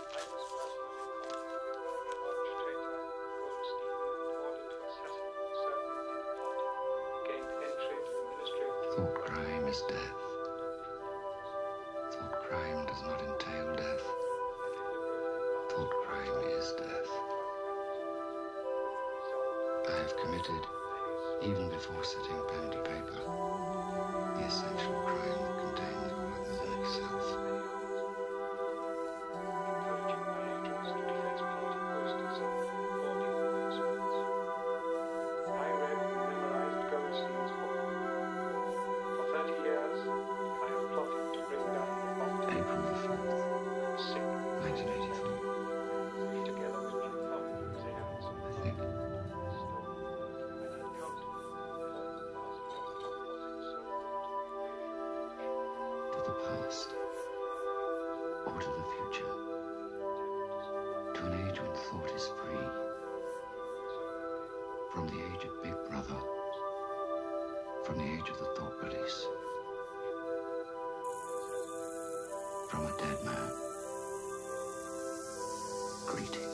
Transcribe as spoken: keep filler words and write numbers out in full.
Thought crime is death. Thought crime does not entail death. Thought crime is death. I have committed, even before setting pen to paper, the essential crime that contains all others in itself. Or to the future, to an age when thought is free, from the age of Big Brother, from the age of the thought police, from a dead man. Greetings.